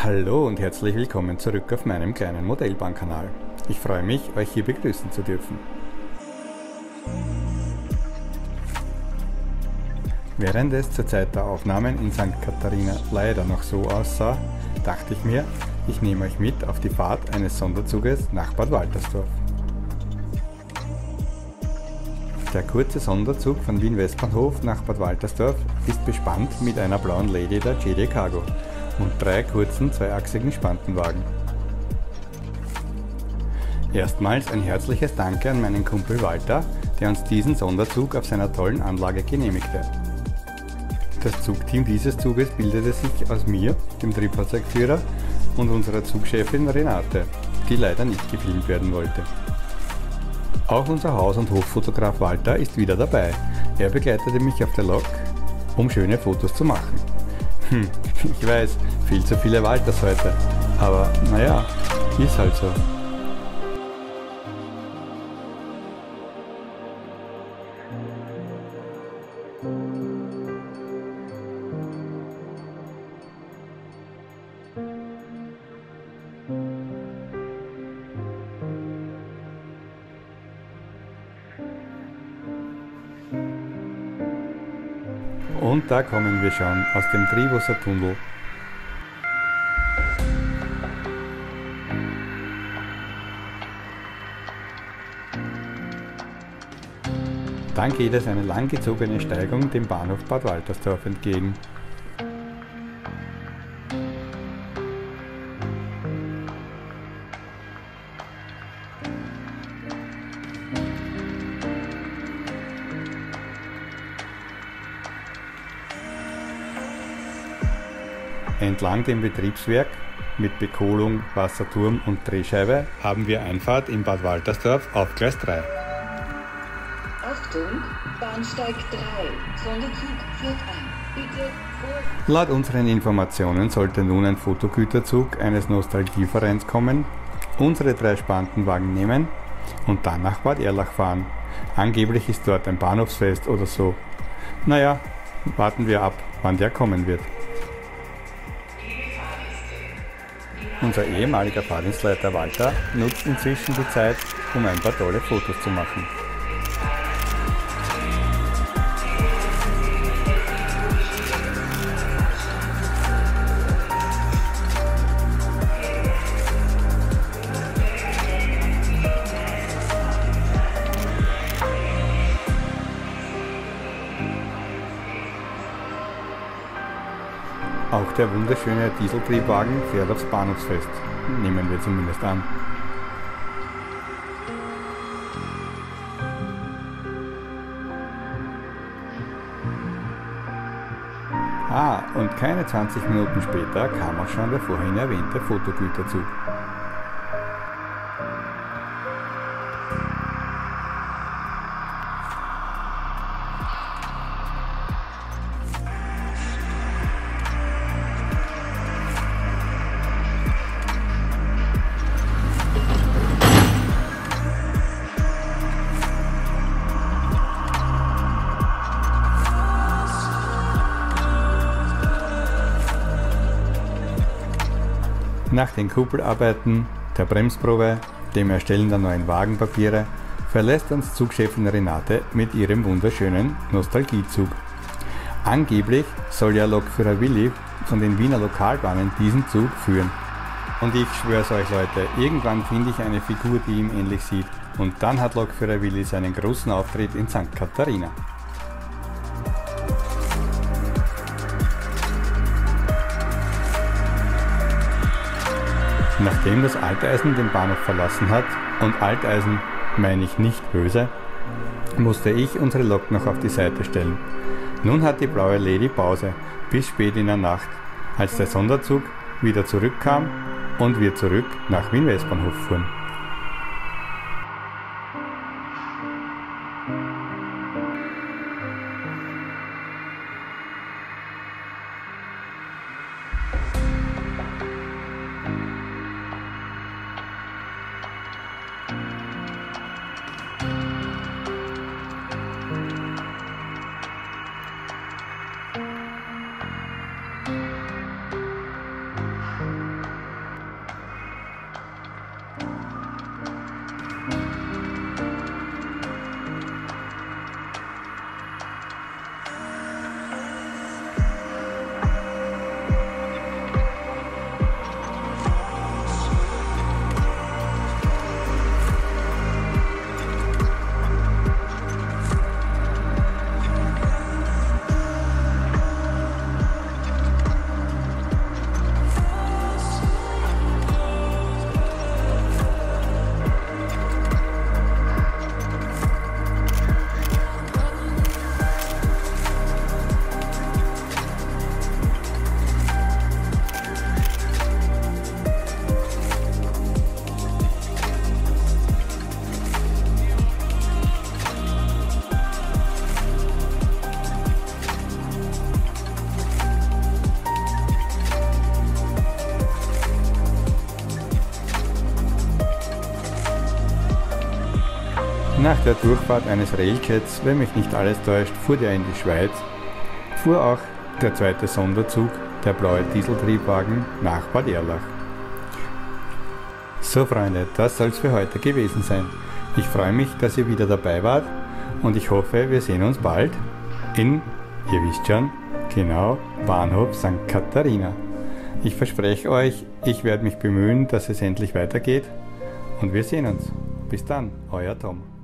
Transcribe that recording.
Hallo und herzlich willkommen zurück auf meinem kleinen Modellbahnkanal. Ich freue mich, euch hier begrüßen zu dürfen. Während es zur Zeit der Aufnahmen in St. Katharina leider noch so aussah, dachte ich mir, ich nehme euch mit auf die Fahrt eines Sonderzuges nach Bad Waltersdorf. Der kurze Sonderzug von Wien Westbahnhof nach Bad Waltersdorf ist bespannt mit einer blauen Lady der GD Cargo und 3 kurzen zweiachsigen Spantenwagen. Erstmals ein herzliches Danke an meinen Kumpel Walter, der uns diesen Sonderzug auf seiner tollen Anlage genehmigte. Das Zugteam dieses Zuges bildete sich aus mir, dem Triebfahrzeugführer, und unserer Zugchefin Renate, die leider nicht gefilmt werden wollte. Auch unser Haus- und Hoffotograf Walter ist wieder dabei. Er begleitete mich auf der Lok, um schöne Fotos zu machen. Ich weiß, viel zu viele Walters heute, aber naja, ist halt so. Und da kommen wir schon aus dem Trivusser Tunnel. Dann geht es eine langgezogene Steigung dem Bahnhof Bad Waltersdorf entgegen. Entlang dem Betriebswerk mit Bekohlung, Wasserturm und Drehscheibe haben wir Einfahrt in Bad Waltersdorf auf Gleis 3. Achtung, Bahnsteig 3, Sonderzug fährt ein. Bitte vor... Laut unseren Informationen sollte nun ein Fotogüterzug eines Nostalgievereins kommen, unsere 3 Spantenwagen nehmen und dann nach Bad Erlach fahren. Angeblich ist dort ein Bahnhofsfest oder so. Naja, warten wir ab, wann der kommen wird. Unser ehemaliger Fahrdienstleiter Walter nutzt inzwischen die Zeit, um ein paar tolle Fotos zu machen. Auch der wunderschöne Dieseltriebwagen fährt aufs Bahnhofsfest, nehmen wir zumindest an. Und keine 20 Minuten später kam auch schon der vorhin erwähnte Fotogüterzug. Nach den Kuppelarbeiten, der Bremsprobe, dem Erstellen der neuen Wagenpapiere, verlässt uns Zugchefin Renate mit ihrem wunderschönen Nostalgiezug. Angeblich soll ja Lokführer Willi von den Wiener Lokalbahnen diesen Zug führen. Und ich schwör's euch Leute, irgendwann finde ich eine Figur, die ihm ähnlich sieht. Und dann hat Lokführer Willi seinen großen Auftritt in St. Katharina. Nachdem das Alteisen den Bahnhof verlassen hat, und Alteisen meine ich nicht böse, musste ich unsere Lok noch auf die Seite stellen. Nun hat die blaue Lady Pause bis spät in der Nacht, als der Sonderzug wieder zurückkam und wir zurück nach Wien Westbahnhof fuhren. Nach der Durchfahrt eines Railjets, wenn mich nicht alles täuscht, fuhr der in die Schweiz, fuhr auch der zweite Sonderzug, der blaue Dieseltriebwagen, nach Bad Erlach. So Freunde, das soll es für heute gewesen sein. Ich freue mich, dass ihr wieder dabei wart und ich hoffe, wir sehen uns bald in, ihr wisst schon, genau, Bahnhof St. Katharina. Ich verspreche euch, ich werde mich bemühen, dass es endlich weitergeht und wir sehen uns. Bis dann, euer Tom.